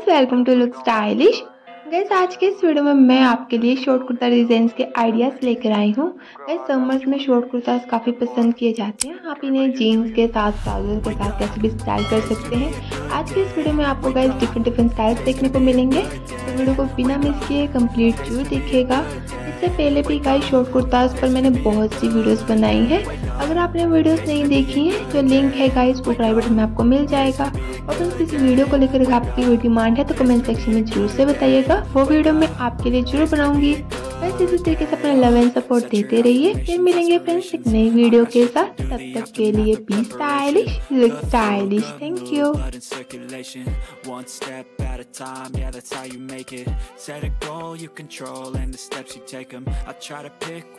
Welcome to look stylish. Guys आज के इस वीडियो में मैं आपके लिए शॉर्ट कुर्ता डिजाइन के आइडियाज लेकर आई हूँ। गाइस समर्स में शॉर्ट कुर्ता काफ़ी पसंद किए जाते हैं। आप इन्हें जीन्स के साथ, ट्राउजर के साथ कैसे भी स्टाइल कर सकते हैं। आज के इस वीडियो में आपको गाइस डिफरेंट स्टाइल्स देखने को मिलेंगे, तो वीडियो को बिना मिस किए कंप्लीट जरूर देखिएगा। इससे पहले भी गाइस शॉर्ट कुर्ताज पर मैंने बहुत सी वीडियोस बनाई है। अगर आपने वीडियोस नहीं देखी हैं तो लिंक है गाइस वो प्राइवेट में आपको मिल जाएगा। और तो किसी वीडियो को लेकर आपकी कोई डिमांड है तो कमेंट सेक्शन में जरूर से बताइएगा, वो वीडियो मैं आपके लिए जरूर बनाऊंगी। बस इसी तरीके से अपना लव एंड सपोर्ट देते रहिए। फिर मिलेंगे फ्रेंड्स एक नई वीडियो के साथ, तब तक के लिए be stylish, look stylish. Thank you. One step at a time, yeah, that's how you make it. Set a goal you control and the steps you take them. I try to pick